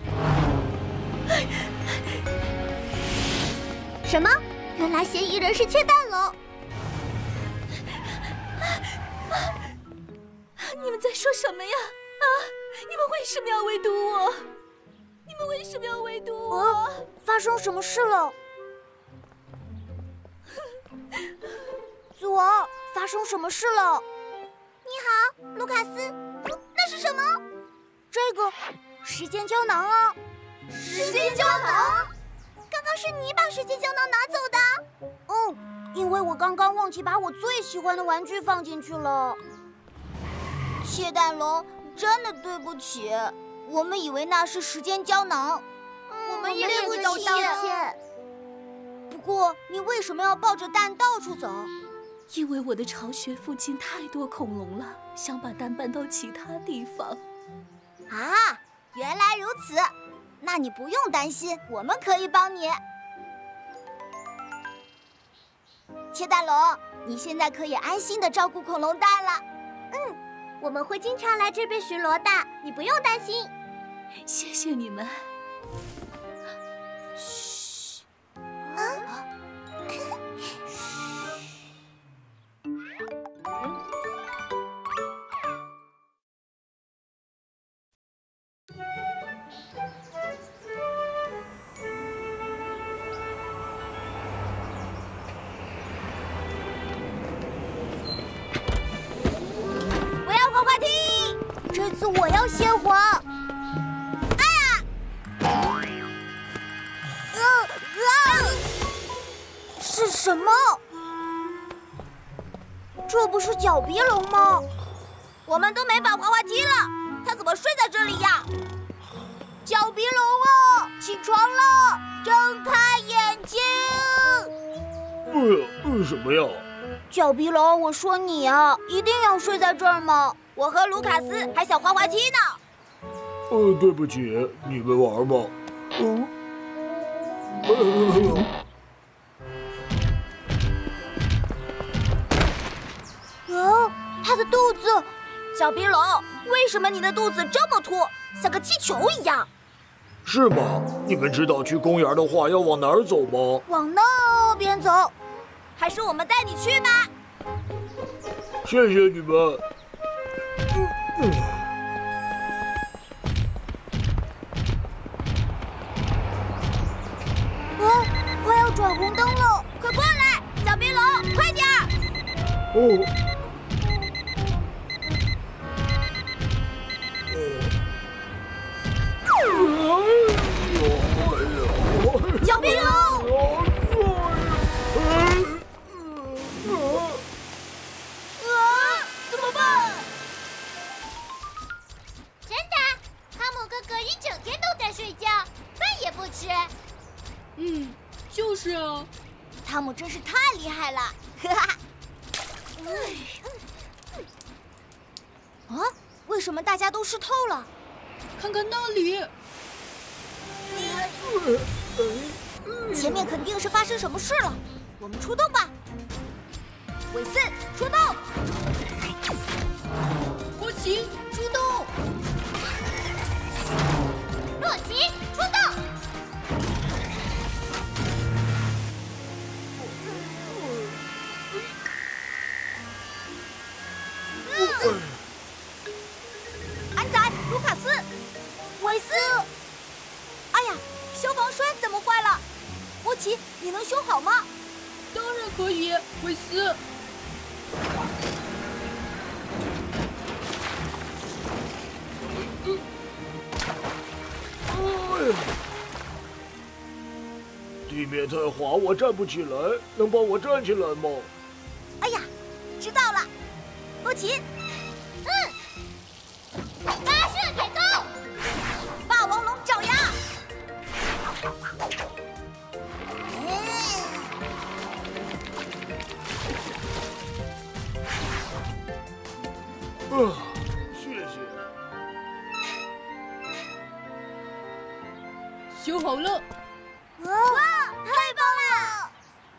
B: 什么？原来嫌疑人是窃蛋龙。
G: 你们在说什么呀？你们为什么要围堵我？你们为什么要围堵我？
A: 发生什么事了？祖儿，发生什么事了？
B: 你好，卢卡斯。那是什么？
A: 这个时间胶囊啊！
B: 时间胶囊？刚刚是你把时间胶囊拿走的？
A: 因为我刚刚忘记把我最喜欢的玩具放进去了。窃蛋龙，真的对不起，我们以为那是时间胶囊，
B: 我们也对不起。道歉。
A: 不过，你为什么要抱着蛋到处走？
G: 因为我的巢穴附近太多恐龙了，想把蛋搬到其他地方。
A: 啊，原来如此，那你不用担心，我们可以帮你。窃蛋龙，你现在可以安心的照顾恐龙蛋了。
B: 我们会经常来这边巡逻的，你不用担心。
G: 谢谢你们。
A: 嘘。这次我要先滑！哎呀！是什么？这不是角鼻龙吗？我们都没法滑滑梯了，它怎么睡在这里呀？角鼻龙啊，起床了，睁开眼睛！
K: 什么呀？
A: 角鼻龙，我说你啊，一定要睡在这儿吗？我和卢卡斯还想滑滑梯呢。
K: 对不起，你们玩吧。
A: 他的肚子，小鼻龙，为什么你的肚子这么凸，像个气球一样？
K: 是吗？你们知道去公园的话要往哪儿走吗？
A: 往那边走，还是我们带你去吧。
K: 谢谢你们。
A: 快要转红灯了，快过来，小鼻龙，快点儿！小鼻龙！怎么办？
B: 真的，汤姆哥哥一整天都在睡觉，饭也不吃。
F: 就是啊，
A: 汤姆真是太厉害了！哈哈。为什么大家都湿透了？
F: 看看那里，
A: 前面肯定是发生什么事了。我们出动吧。韦斯，出动！
F: 波奇，出动！
B: 洛奇，出动！
A: 安仔，卢卡斯，韦斯。哎呀，消防栓怎么坏了？波奇，你能修好吗？
F: 当然可以，韦斯。
K: 地面太滑，我站不起来，能帮我站起来吗？
A: 哎呀，知道了。
B: 波奇。
C: 发射铁钩，
E: 霸王龙爪牙。
K: 谢谢。
N: 修好了。
B: 哇，太棒了！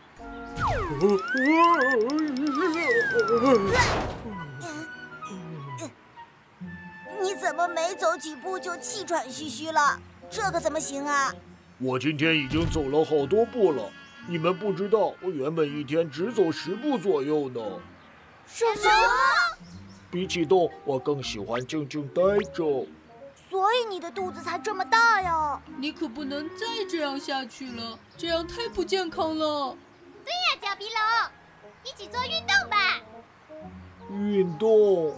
B: 你怎么没走几步就气喘吁吁了？这可怎么行啊？
K: 我今天已经走了好多步了，你们不知道，我原本一天只走10步左右呢。
B: 什么？
K: 比起动，我更喜欢静静待着。
B: 所以你的肚子才这么大呀！
N: 你可不能再这样下去了，这样太不健康了。
C: 对呀，角鼻龙，一起做运动吧。
K: 运动。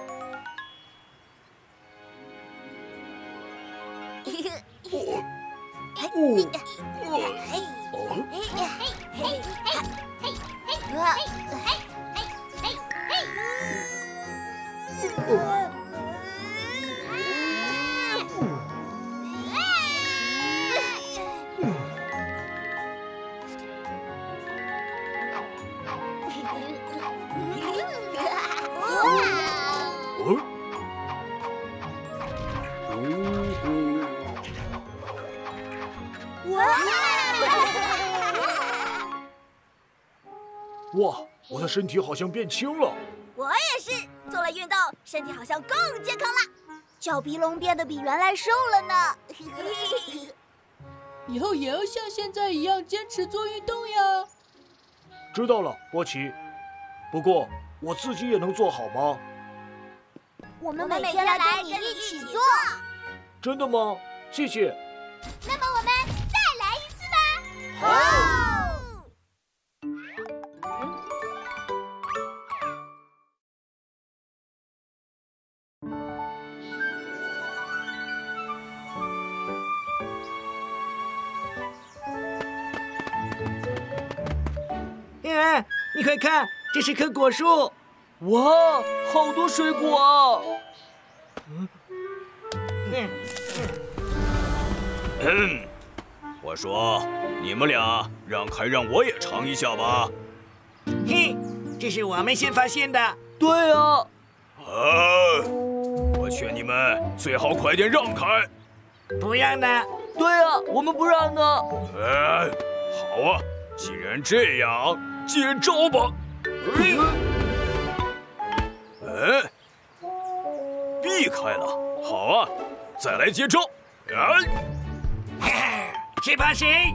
K: 哇，我的身体好像变轻了。
B: 我也是，做了运动，身体好像更健康了。角鼻龙变得比原来瘦了呢。
N: 以后也要像现在一样坚持做运动呀。
K: 知道了，波奇。不过我自己也能做好吗？
B: 我们每天来跟你一起做。
K: 真的吗？谢谢。
C: 那么我们再来一次吧。
B: 好。
O: 你快看，这是棵果树。
J: 哇，好多水果啊！
L: 我说，你们俩让开，让我也尝一下吧。
O: 嘿，这是我们先发现的。
J: 对啊。
L: 我劝你们最好快点让开。
O: 不让的。
J: 对啊，我们不让呢。
L: 好啊，既然这样，接招吧。避开了。好啊，再来接招。
O: 谁怕谁？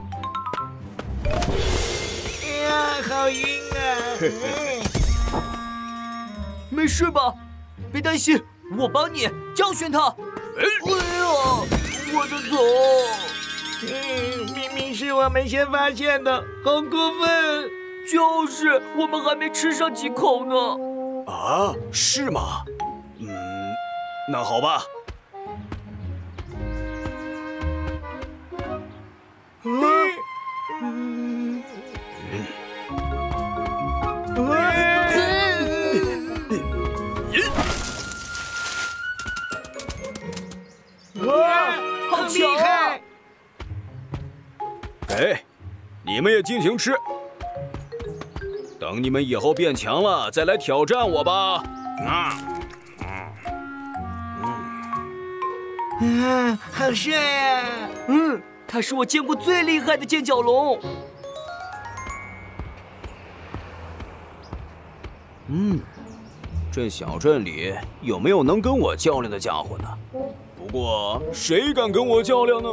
O: 哎呀，好晕啊！
J: 没事吧？别担心，我帮你教训他。哎呀，我的头！
O: 明明是我们先发现的，好过分！
J: 就是，我们还没吃上几口呢。
L: 啊，是吗？那好吧。
O: 哇，好厉害！
L: 你们也尽情吃。等你们以后变强了，再来挑战我吧。
O: 好帅呀！
J: 他是我见过最厉害的尖角龙。
H: 这小镇里有没有能跟我较量的家伙呢？
L: 不过谁敢跟我较量呢？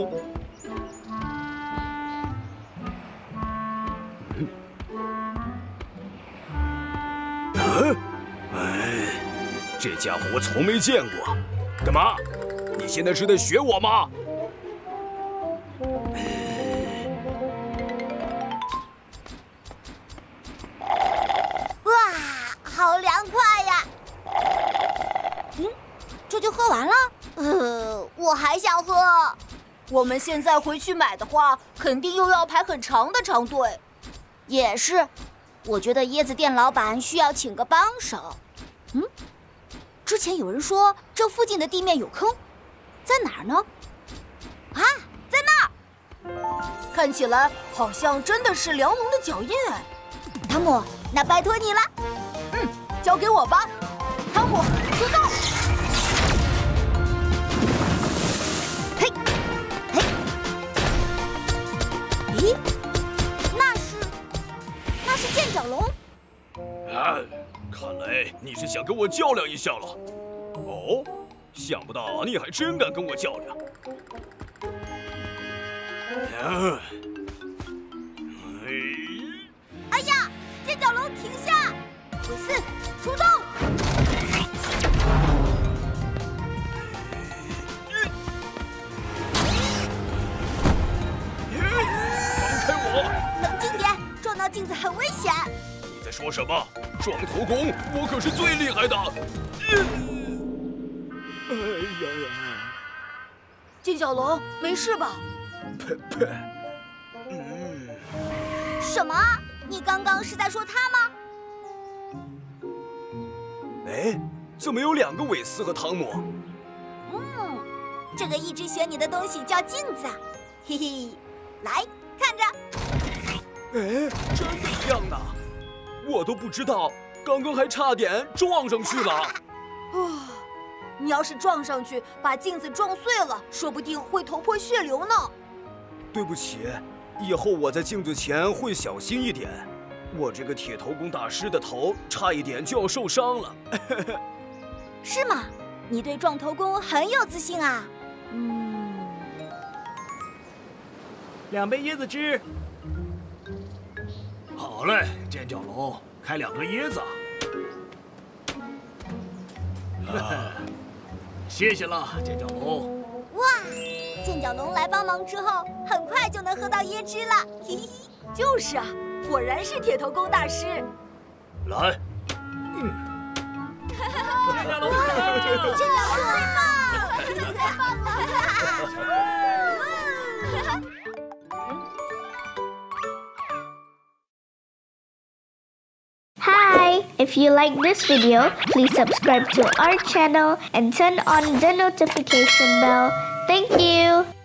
L: 这家伙我从没见过。干嘛？你现在是在学我吗？
B: 哇，好凉快呀！这就喝完了？我还想喝。
E: 我们现在回去买的话，肯定又要排很长的长队。
B: 也是，我觉得椰子店老板需要请个帮手。
E: 之前有人说这附近的地面有坑，在哪儿呢？啊，在那儿！看起来好像真的是梁龙的脚印哎。汤姆，那拜托你了。交给我吧。汤姆，出动！嘿，嘿，咦，那是剑角龙。
L: 看来你是想跟我较量一下了。哦，想不到你还真敢跟我较量。
E: 哎呀，剑角龙停下！韦斯，出动！
L: 放开我！
E: 冷静点，撞到镜子很危险。
L: 你在说什么？撞头功，我可是最厉害的。哎呀呀！
E: 剑角龙，没事吧？
L: 呸呸！
E: 什么？你刚刚是在说他吗？
H: 哎，怎么有2个韦斯和汤姆？
E: 这个一直选你的东西叫镜子，嘿嘿，来看着。
H: 哎，真的一样呢！我都不知道，刚刚还差点撞上去了。
E: 你要是撞上去把镜子撞碎了，说不定会头破血流呢。
H: 对不起，以后我在镜子前会小心一点。我这个铁头功大师的头差一点就要受伤了。
E: 是吗？你对撞头功很有自信啊。
O: 2杯椰子汁。
D: 好嘞，尖角龙，开2个椰子。谢谢了，尖角龙。
E: 哇，剑角龙来帮忙之后，很快就能喝到椰汁了。嘿嘿，就是啊，果然是铁头功大师。
D: 来，
E: 剑角龙，剑角龙最棒，太棒了！
P: Hi! If you like this video, please subscribe to our channel and turn on the notification bell. Thank you!